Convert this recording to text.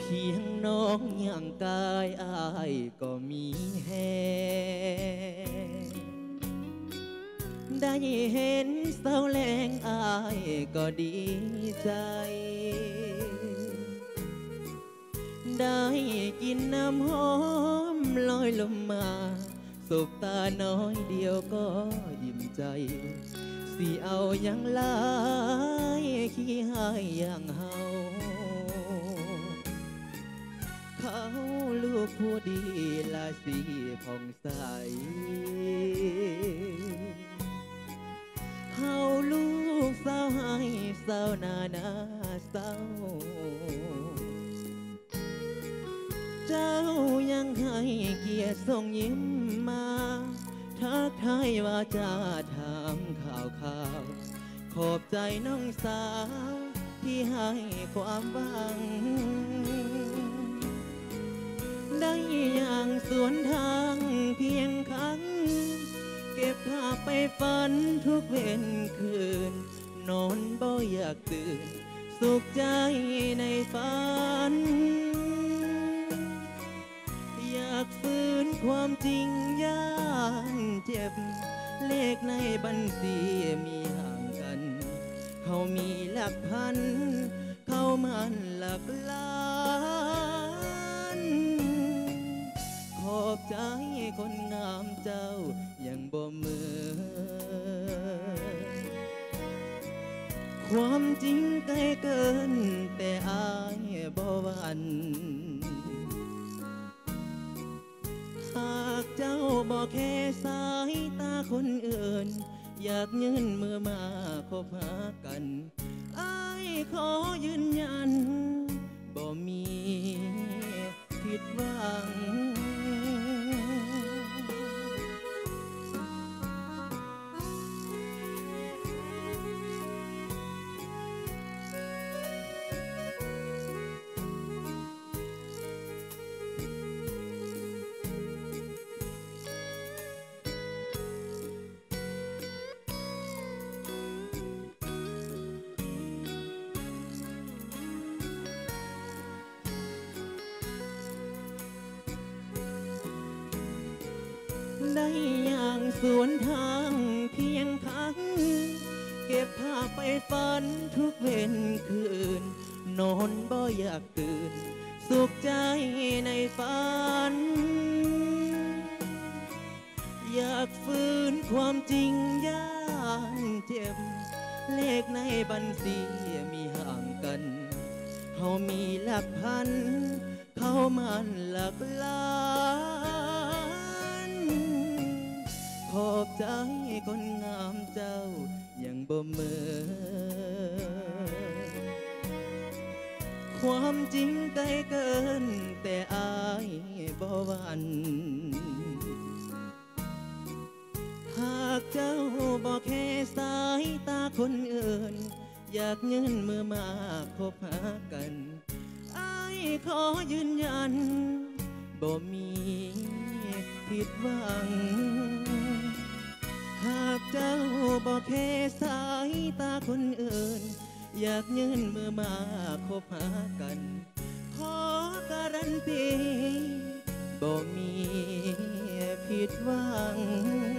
คียงน้องอย่างกายอายก็มีแฮงได้เห็นเศร้าแรงอายก็ดีใจได้กินน้ำหอมลอยลมมาสบตาน้อยเดียวก็ยิ้มใจสิเอาอย่างลายขี้หายอย่างเฮาเขาลูกผู้ดีละสีผ่องใสเฮาลูกสาวให้สาวนาเศร้าเจ้ายังให้เกียรติส่งยิ้มมาทักทายว่าจะถามข่าวขอบใจน้องสาวที่ให้ความหวังได้อย่างสวนทางเพียงครั้งเก็บภาพไปฝันทุกเว้นคืนนอนบ่อยากตื่นสุขใจในฝันอยากฝืนความจริงย่านเจ็บเลขในบัญชีมีห่างกันเขามีหลักพันเขามันหลักล้านขอบใจคนงามเจ้ายังบ่มือความจริงไกลเกินแต่อายบ่หวั่นหากเจ้าบ่แค่สายตาคนอื่นอยากยื่นมือมาคบหากันอ้ายขอยืนยันบ่มีผิดหวังได้อย่างสวนทางเพียงครั้งเก็บภาพไปฝันทุกเว้นคืนนอนบ่อยากตื่นสุขใจในฝันอยากฝืนความจริงย่านเจ็บเลขในบัญชีมีห่างกันเขามีหลักพันเขามันหลักล้านขอบใจคนงามเจ้ายังบ่เมือความจริงไกลเกินแต่อายบ่หวั่นหากเจ้าบ่แค่สายตาคนอื่นอยากยื่นมือมาคบหากันอ้ายขอยืนยันบ่มีผิดหวังหากเจ้าบ่แค่สายตาคนอื่นอยากยื่นมือมาคบหากันขอการันตีบ่มีผิดหวัง